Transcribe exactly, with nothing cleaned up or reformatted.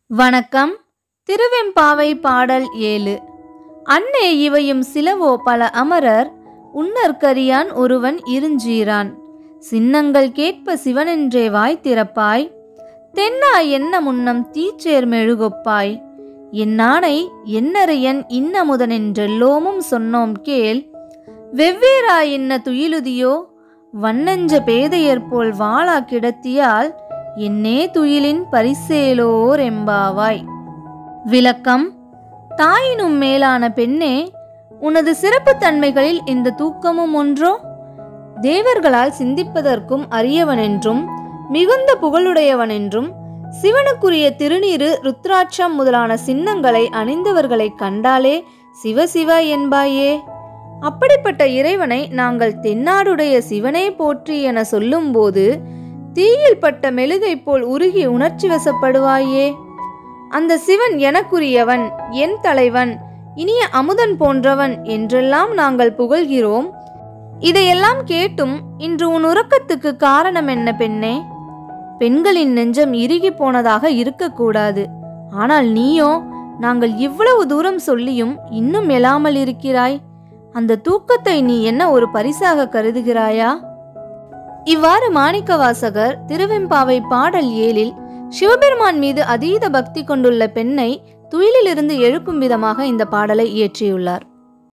வணக்கம். திருவெம்பாவை பாடல் ஏழு. அன்னே இவையும் சிலவோ பல அமரர் உன்னற்கரியான் ஒருவன் இருஞ்சீரான் சின்னங்கள் கேட்ப சிவனென்றே வாய் திறப்பாய் தென்னாய் என்ன முன்னம் தீச்சேர் மெழுகொப்பாய் என்னானை என்னரையன் இன்னமுதனென்றெல்லோமும் சொன்னோம் கேள் வெவ்வேறாய் என்ன துயிலுதியோ வண்ணஞ்ச பேதையர்போல் வாளா கிடத்தியால் என்னே துயிலின் பரிசேலோர் எம்பாவாய். விளக்கம். தாயினும் மேலான பெண்ணே, உனது சிறப்பு தன்மைகளில் இந்த தூக்கமும் ஒன்றோ? தேவர்களால் சிந்திப்பதற்கும் அரியவனென்றும் மிகுந்த புகழுடையவனென்றும் சிவனுக்குரிய திருநீரு ருத்ராட்சம் முதலான சின்னங்களை அணிந்தவர்களை கண்டாலே சிவசிவ என்பாயே. அப்படிப்பட்ட இறைவனை நாங்கள் தென்னாடுடைய சிவனே போற்றி என சொல்லும்போது தீயில் பட்ட மெழுகை போல் உருகி உணர்ச்சி வசப்படுவாயே. அந்த சிவன் எனக்குரியவன், என் தலைவன், இனிய அமுதன் போன்றவன் என்றெல்லாம் நாங்கள் புகழ்கிறோம். இதையெல்லாம் கேட்டும் இன்று உன் உறக்கத்துக்கு காரணம் என்ன பெண்ணே? பெண்களின் நெஞ்சம் இறுகி போனதாக இருக்கக்கூடாது. ஆனால் நீயோ நாங்கள் இவ்வளவு தூரம் சொல்லியும் இன்னும் எழாமல் இருக்கிறாய். அந்த தூக்கத்தை நீ என்ன ஒரு பரிசாக கருதுகிறாயா? இவ்வாறு மாணிக்கவாசகர் திருவெம்பாவை பாடல் ஏழில் சிவபெருமான் மீது அதீத பக்தி கொண்டுள்ள பெண்ணை துயிலிலிருந்து எழுப்பும் விதமாக இந்த பாடலை இயற்றியுள்ளார்.